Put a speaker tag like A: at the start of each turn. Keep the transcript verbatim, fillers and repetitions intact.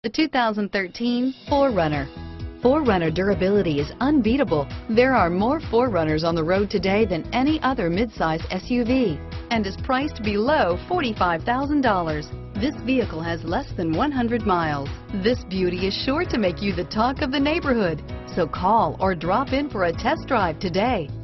A: The two thousand thirteen four runner. four runner durability is unbeatable. There are more four runners on the road today than any other midsize S U V and is priced below forty-five thousand dollars. This vehicle has less than one hundred miles. This beauty is sure to make you the talk of the neighborhood. So call or drop in for a test drive today.